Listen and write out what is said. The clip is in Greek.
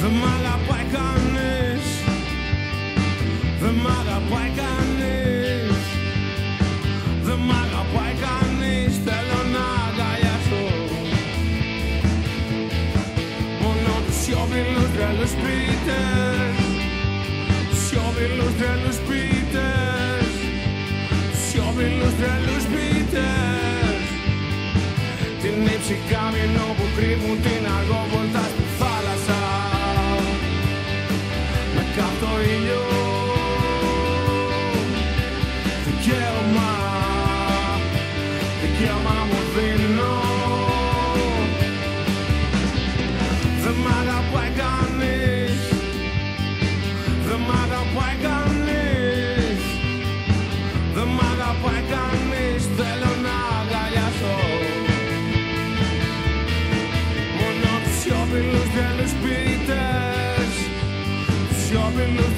Δεν μ' αγαπάει κανείς, δεν μ' αγαπάει κανείς, δεν μ' αγαπάει κανείς, θέλω να αγκαλιάσω μόνο τους σιωπηλούς τρελούς ποιητές, τους σιωπηλούς τρελούς ποιητές, τους σιωπηλούς τρελούς ποιητές. Την ύψη καμινό που κρύβουν την αργοβολτά στη θάλασσα με κάτω ήλιο. Δικαίωμα, δικαίωμα μου δίνω. Δεν μ' αγαπάει κανείς, δεν μ' αγαπάει κανείς, δεν μ' αγαπάει κανείς, θέλω να αγκαλιάσω σιωπηλούς τρελούς ποιητές, σιωπηλούς